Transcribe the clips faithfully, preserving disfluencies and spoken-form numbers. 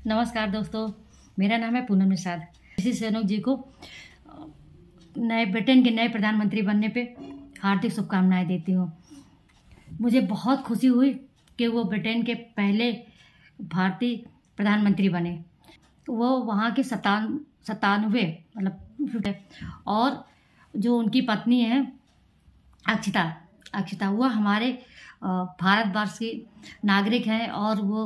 नमस्कार दोस्तों, मेरा नाम है पूनम निषाद। ऋषि सुनक जी को नए ब्रिटेन के नए प्रधानमंत्री बनने पे हार्दिक शुभकामनाएं देती हूँ। मुझे बहुत खुशी हुई कि वो ब्रिटेन के पहले भारतीय प्रधानमंत्री बने। वो वहाँ के सतान सतानवे मतलब और जो उनकी पत्नी है अक्षिता अक्षिता वो हमारे भारतवर्ष की नागरिक हैं और वो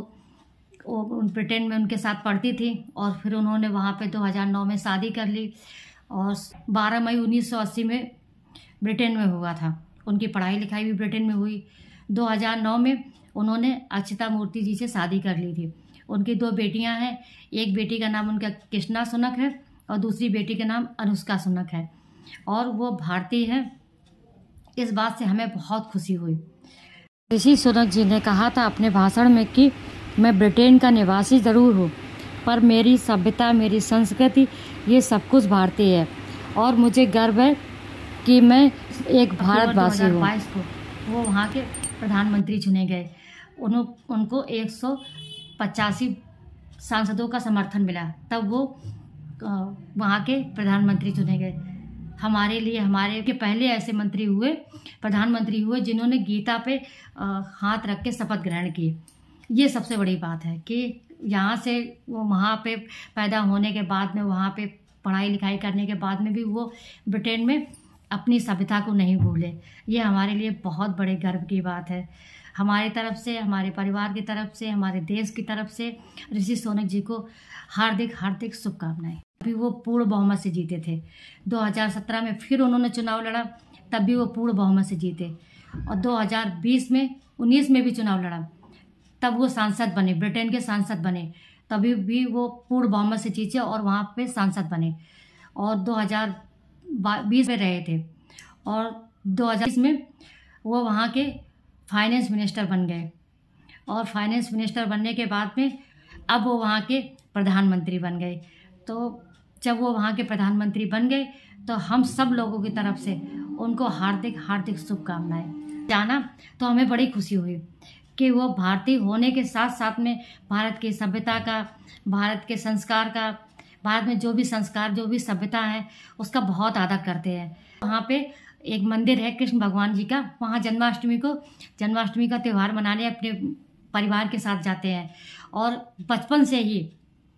वो ब्रिटेन में उनके साथ पढ़ती थी और फिर उन्होंने वहाँ पे दो हज़ार नौ में शादी कर ली और बारह मई उन्नीस सौ अस्सी में ब्रिटेन में हुआ था। उनकी पढ़ाई लिखाई भी ब्रिटेन में हुई। दो हज़ार नौ में उन्होंने अक्षिता मूर्ति जी से शादी कर ली थी। उनकी दो बेटियां हैं, एक बेटी का नाम उनका कृष्णा सुनक है और दूसरी बेटी का नाम अनुष्का सुनक है और वो भारतीय है। इस बात से हमें बहुत खुशी हुई। ऋषि सुनक जी ने कहा था अपने भाषण में कि मैं ब्रिटेन का निवासी ज़रूर हूँ, पर मेरी सभ्यता, मेरी संस्कृति, ये सब कुछ भारतीय है और मुझे गर्व है कि मैं एक भारतवासी हूँ। दो हज़ार बाईस को वो वहाँ के प्रधानमंत्री चुने गए। उन्हों उनको एक सौ पचासी सांसदों का समर्थन मिला, तब वो वहाँ के प्रधानमंत्री चुने गए। हमारे लिए हमारे के पहले ऐसे मंत्री हुए, प्रधानमंत्री हुए जिन्होंने गीता पे हाथ रख के शपथ ग्रहण की। ये सबसे बड़ी बात है कि यहाँ से वो वहाँ पे पैदा होने के बाद में, वहाँ पे पढ़ाई लिखाई करने के बाद में भी वो ब्रिटेन में अपनी सभ्यता को नहीं भूले। ये हमारे लिए बहुत बड़े गर्व की बात है। हमारी तरफ से, हमारे परिवार की तरफ से, हमारे देश की तरफ से ऋषि सुनक जी को हार्दिक हार्दिक शुभकामनाएं। अभी वो पूर्ण बहुमत से जीते थे। दो हज़ार सत्रह में फिर उन्होंने चुनाव लड़ा, तब भी वो पूर्ण बहुमत से जीते और दो हज़ार बीस में उन्नीस में भी चुनाव लड़ा, तब वो सांसद बने, ब्रिटेन के सांसद बने। तभी भी वो पूर्ण बहुमत से जीते और वहाँ पे सांसद बने और दो हज़ार बीस में रहे थे और दो हज़ार बीस में वो वहाँ के फाइनेंस मिनिस्टर बन गए और फाइनेंस मिनिस्टर बनने के बाद में अब वो वहाँ के प्रधानमंत्री बन गए। तो जब वो वहाँ के प्रधानमंत्री बन गए तो हम सब लोगों की तरफ से उनको हार्दिक हार्दिक शुभकामनाएं। जाना तो हमें बड़ी खुशी हुई कि वो भारतीय होने के साथ साथ में भारत की सभ्यता का, भारत के संस्कार का, भारत में जो भी संस्कार, जो भी सभ्यता है उसका बहुत आदर करते हैं। वहाँ पे एक मंदिर है कृष्ण भगवान जी का, वहाँ जन्माष्टमी को जन्माष्टमी का त्यौहार मनाने अपने परिवार के साथ जाते हैं और बचपन से ही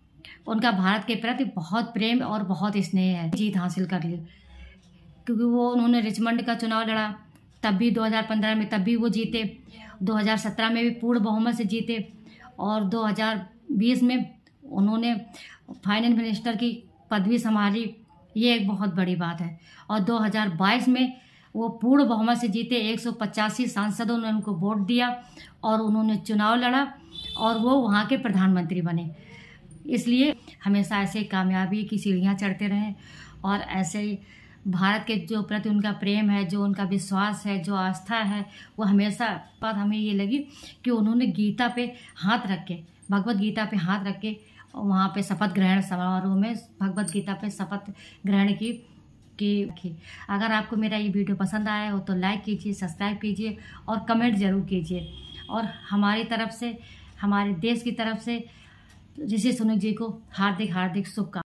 उनका भारत के प्रति बहुत प्रेम और बहुत स्नेह है। जीत हासिल कर ली क्योंकि वो उन्होंने रिचमंड का चुनाव लड़ा, तब भी दो हज़ार पंद्रह में तब भी वो जीते, दो हज़ार सत्रह में भी पूर्ण बहुमत से जीते और दो हज़ार बीस में उन्होंने फाइनेंस मिनिस्टर की पदवी संभाली। ये एक बहुत बड़ी बात है और दो हज़ार बाईस में वो पूर्ण बहुमत से जीते। एक सौ पचासी सांसदों ने उनको वोट दिया और उन्होंने चुनाव लड़ा और वो वहाँ के प्रधानमंत्री बने। इसलिए हमेशा ऐसे कामयाबी की सीढ़ियाँ चढ़ते रहें और ऐसे ही भारत के जो प्रति उनका प्रेम है, जो उनका विश्वास है, जो आस्था है, वो हमेशा। बात हमें ये लगी कि उन्होंने गीता पे हाथ रख के, भगवत गीता पे हाथ रख के वहाँ पे शपथ ग्रहण समारोह में भगवत गीता पे शपथ ग्रहण की कि अगर आपको मेरा ये वीडियो पसंद आया हो तो लाइक कीजिए, सब्सक्राइब कीजिए और कमेंट ज़रूर कीजिए। और हमारी तरफ से, हमारे देश की तरफ से ऋषि सुनक जी को हार्दिक हार्दिक शुभकामनाएं।